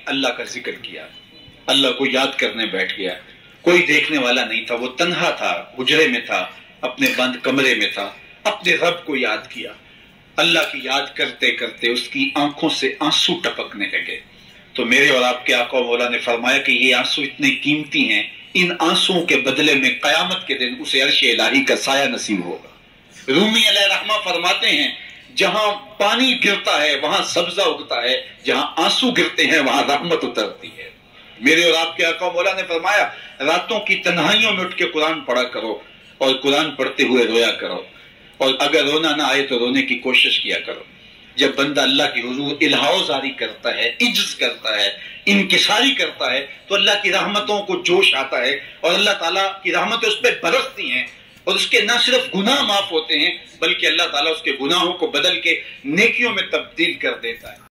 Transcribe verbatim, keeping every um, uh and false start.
अल्लाह का जिक्र किया, अल्लाह को याद करने बैठ गया। कोई देखने वाला नहीं था, वो तन्हा था, हुजरे में था, अपने बंद कमरे में था, अपने रब को याद किया। अल्लाह की याद करते करते उसकी आंखों से आंसू टपकने लगे। तो मेरे और आपके आका मौला ने फरमाया कि ये आंसू इतने कीमती हैं, इन आंसुओं के बदले में कयामत के दिन उसे अर्श इलाही का साया नसीब होगा। रूमी अलैहि रहमा फरमाते हैं, जहां पानी गिरता है वहां सब्जा उगता है, जहां आंसू गिरते हैं वहां रहमत उतरती है। मेरे और आपके आका मौला ने फरमाया, रातों की तन्हाइयों में उठ के कुरान पढ़ा करो और कुरान पढ़ते हुए रोया करो, और अगर रोना ना आए तो रोने की कोशिश किया करो। जब बंदा अल्लाह की हुजूर इल्हाओ जारी करता है, इज्ज करता है, इनकिसारी करता है, तो अल्लाह की रहमतों को जोश आता है और अल्लाह ताला की रहमतें उस पर बरसती हैं, और उसके न सिर्फ गुनाह माफ होते हैं बल्कि अल्लाह ताला उसके गुनाहों को बदल के नेकियों में तब्दील कर देता है।